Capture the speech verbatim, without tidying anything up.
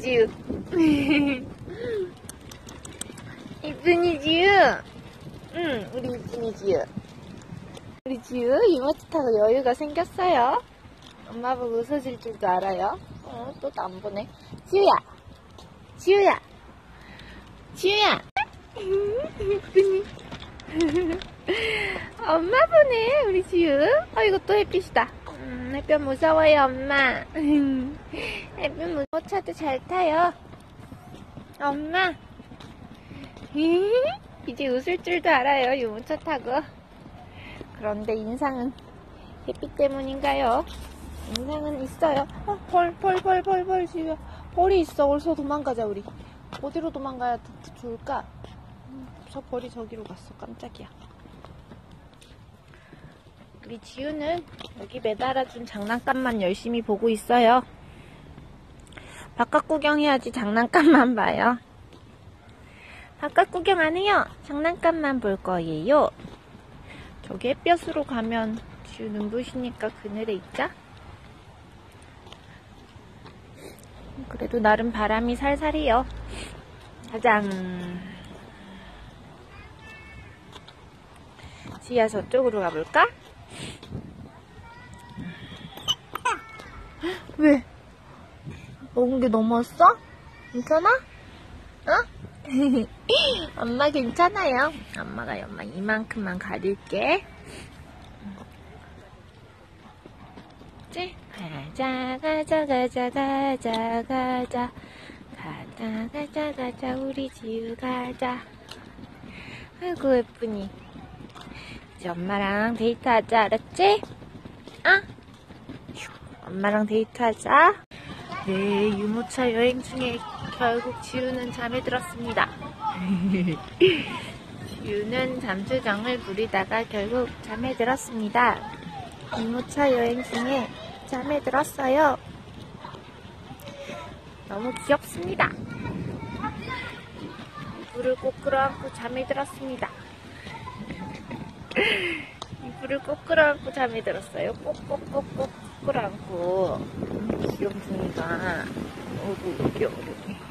지우. 이쁜이 지우. 응, 우리 이쁜이 지우. 우리 지우 이모트 타고 여유가 생겼어요. 엄마 보고 웃어줄 줄도 알아요. 어, 또 안 보네. 지우야. 지우야. 지우야. 이쁜이. 엄마 보네, 우리 지우. 어, 이거 또 햇빛이다. 음, 햇볕 무서워요, 엄마. 햇빛 무서워도 잘 타요. 엄마. 이제 웃을 줄도 알아요, 유모차 타고. 그런데 인상은 햇빛 때문인가요? 인상은 있어요. 어, 벌, 벌, 벌, 벌, 벌, 지우야. 벌이 있어. 어디서 도망가자, 우리. 어디로 도망가야 좋을까? 음, 저 벌이 저기로 갔어. 깜짝이야. 우리 지우는 여기 매달아준 장난감만 열심히 보고 있어요. 바깥 구경해야지 장난감만 봐요. 바깥 구경 안 해요. 장난감만 볼 거예요. 저기 햇볕으로 가면 지우 눈부시니까 그늘에 있자. 그래도 나름 바람이 살살해요. 짜잔. 지우야, 저쪽으로 가볼까? 왜? 먹은 게 넘었어? 괜찮아? 어? 엄마 괜찮아요. 엄마가 엄마 이만큼만 가릴게. 네? 가자 가자 가자 가자 가자 가자 가자 가자 우리 지우 가자. 아이고 예쁘니. 이제 엄마랑 데이트하자. 알았지? 아? 엄마랑 데이트하자. 네, 유모차 여행 중에 결국 지우는 잠에 들었습니다. 지우는 잠수정을 부리다가 결국 잠에 들었습니다. 유모차 여행 중에 잠에 들었어요. 너무 귀엽습니다. 이불을 꼭 끌어안고 잠에 들었습니다. 이불을 꼭 끌어안고 잠에 들었어요. 꼭꼭꼭꼭 끌어안고. 귀염둥이가. 어구 귀여워.